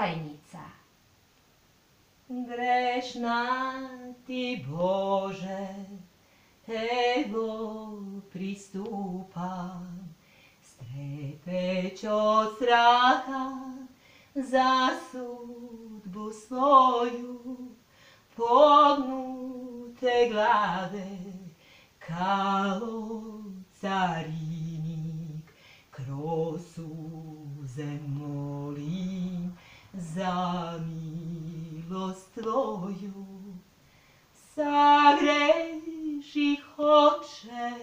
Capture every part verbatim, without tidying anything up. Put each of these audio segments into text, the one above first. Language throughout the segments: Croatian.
pokajnica. Grešna ti, Bože, evo pristupam, strepeć od straha za sudbu svoju, pognute glave kao carinik, kroz suze molim za milost tvoju. Sagreših, Oče,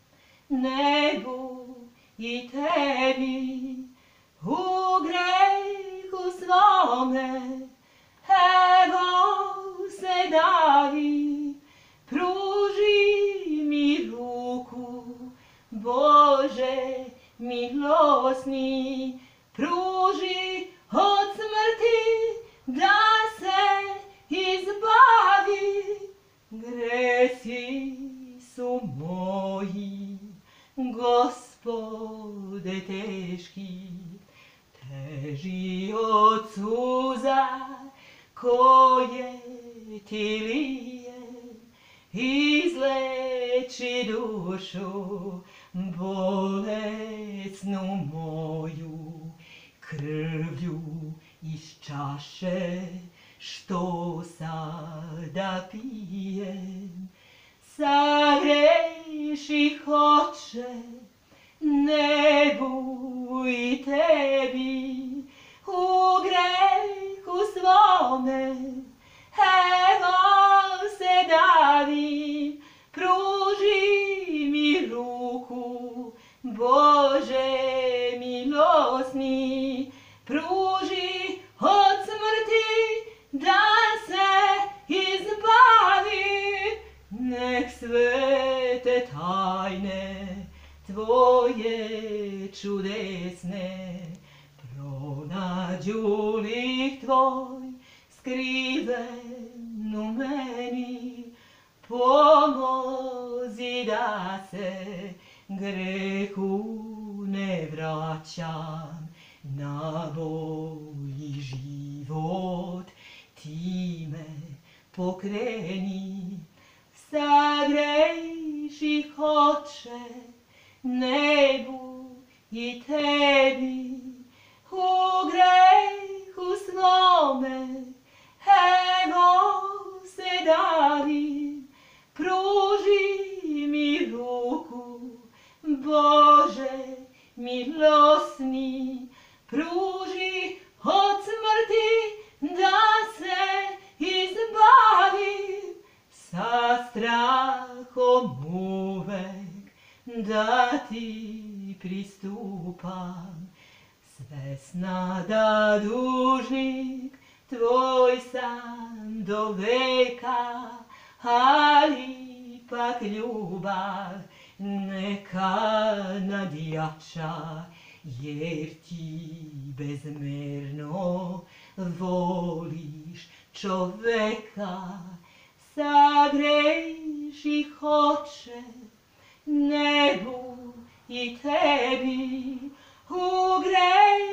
nebu i tebi, u grehu svome evo se davi, pruži mi ruku, Bože milosni, pruži od smrti da se izbavi. Gresi su moji, Gospode, teški, teži od suza koje ti lijem. Izleči dušu bolesnu moju, krvlju iz čaše što sada pijem. Sagreših, Oče, nebu i tebi, u grehu svome evo se davim, pruži mi ruku, Bože milosni, pruži od smrti da se izbavim. Nek svete tajne tvoje čudesne pronađu lik tvoj skriven u meni, pomozi da se grehu ne vraćam, na bolji život ti me pokreni. Sagreših, Oče, nebu i tebi, u grehu svome evo se davim, pruži mi ruku, Bože milosni, pruži od smrti da se izbavim. Sa strahom uvek da ti pristupam, svesna da dužnik tvoj sam do veka, ali ipak ljubav neka nadjača, jer ti bezmerno voliš čoveka. Sagreših, Oče, nebu i tebi, u grehu